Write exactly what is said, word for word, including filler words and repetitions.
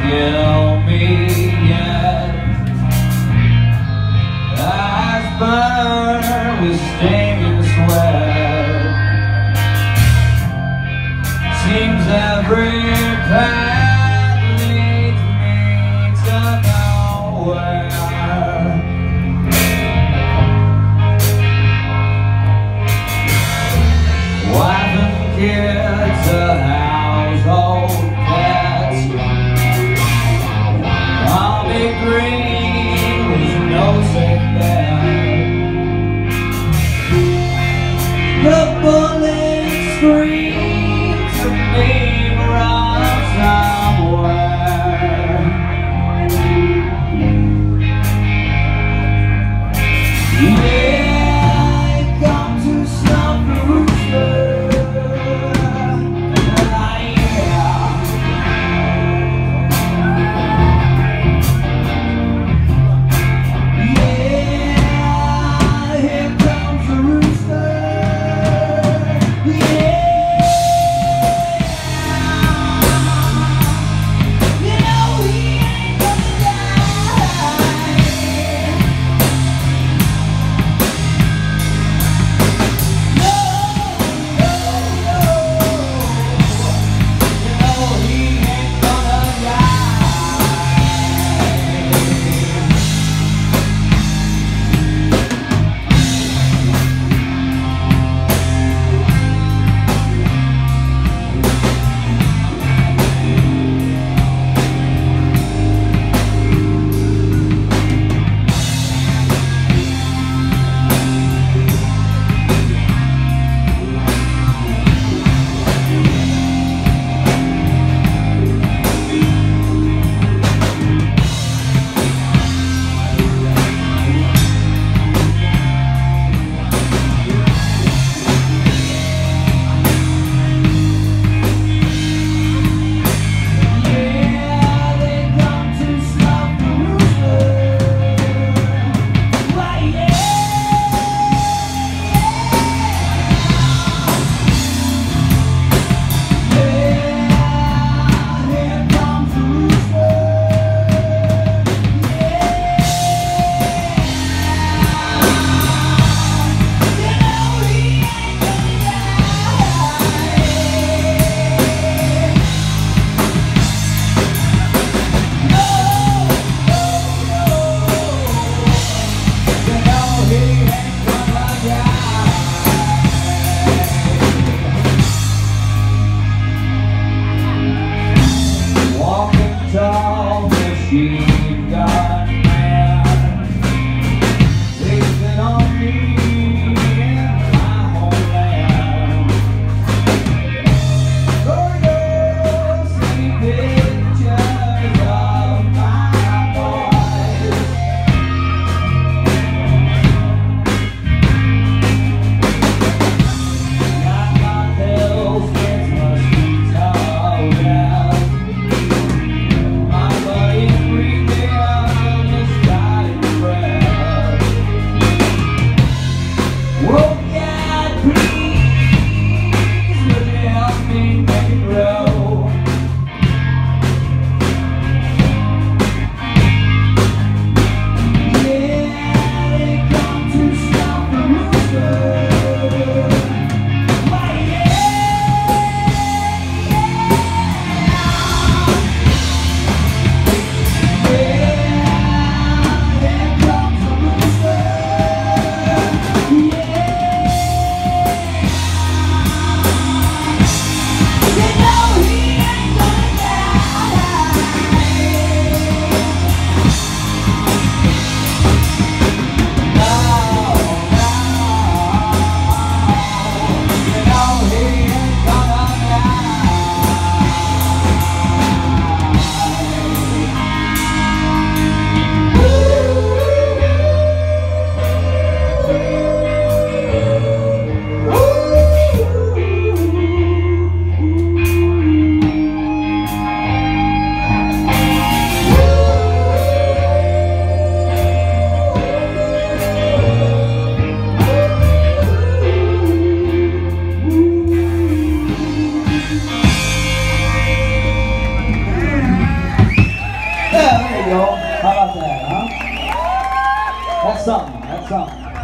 kill me yet. Eyes burn with stinging sweat. Seems every path leads me to nowhere. Wife and kids, a household pets. I'll be green with no safe bet. The bullet screams to me from somewhere. Yeah, I come to some rooster. Tall machine gun man, waiting on me in my homeland. Go see pictures of my boys. Got my pills, kids must be told out. My buddy's breathing. Ciao.